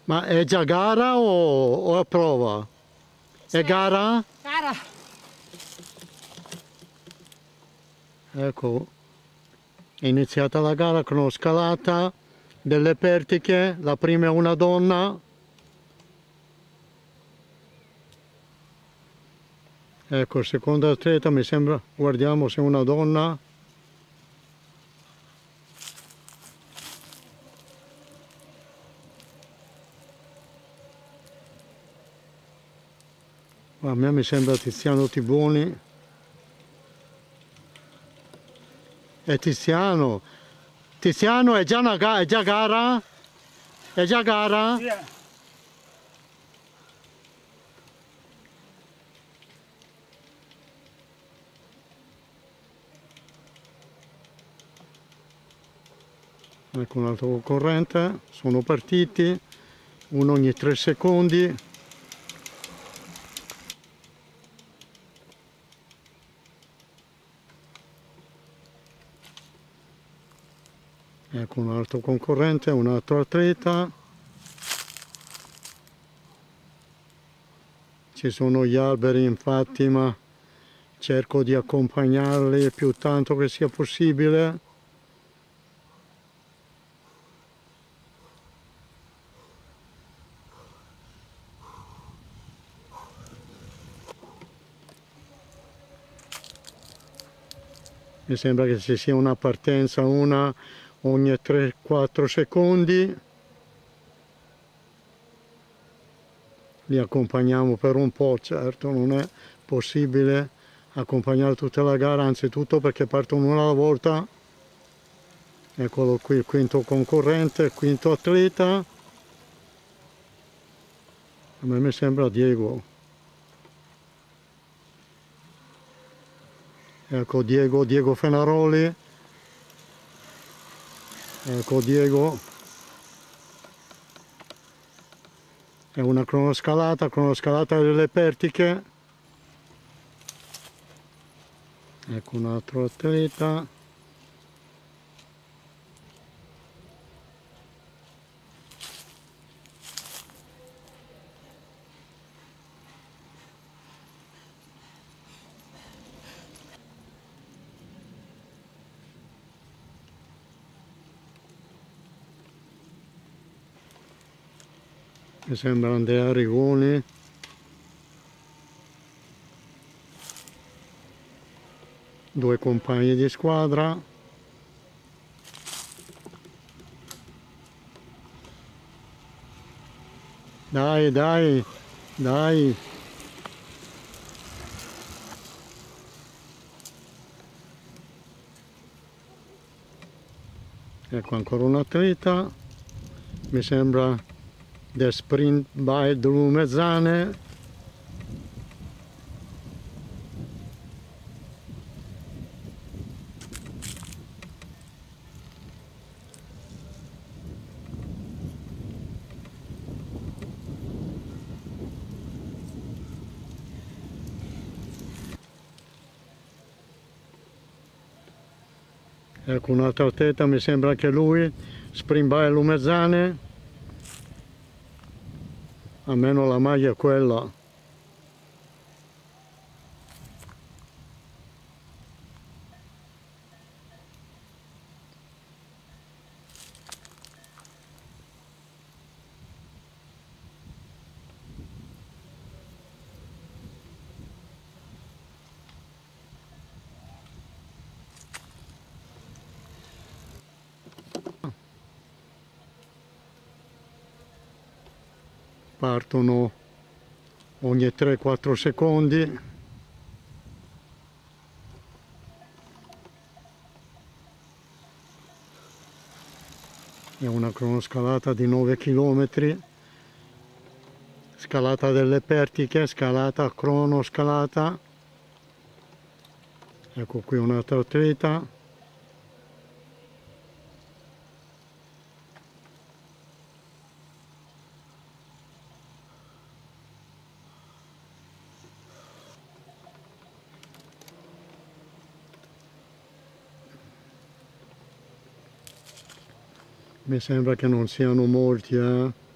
Ma è già gara o è prova? È gara? Gara. Ecco, è iniziata la gara con la scalata delle Pertiche, la prima è una donna. Ecco, il secondo atleta mi sembra, guardiamo se è una donna. A me mi sembra Tiziano Tiboni. È Tiziano. Tiziano è già è già gara? È già gara? Yeah. Ecco un altro concorrente, sono partiti, uno ogni 3 secondi. Ecco un altro concorrente, un altro atleta. Ci sono gli alberi infatti, ma cerco di accompagnarli il più tanto che sia possibile. Mi sembra che ci sia una partenza, una ogni 3-4 secondi. Li accompagniamo per un po', certo, non è possibile accompagnare tutta la gara, anzitutto perché partono una alla volta. Eccolo qui il quinto concorrente, il quinto atleta. A me mi sembra Diego. Ecco Diego Fenaroli. Ecco Diego. È una cronoscalata delle Pertiche. Ecco un altro atleta. Mi sembra Andrea Rigoni. Due compagni di squadra. Dai, dai, dai. Ecco ancora un atleta. Mi sembra del sprint by Drumezzane. Ecco un altro atleta, mi sembra anche lui, sprint by Lumezzane. Almeno la maglia è quella. Partono ogni 3-4 secondi. È una cronoscalata di 9 km. Scalata delle Pertiche, scalata cronoscalata. Ecco qui un altro atleta. Mi sembra che non siano molti,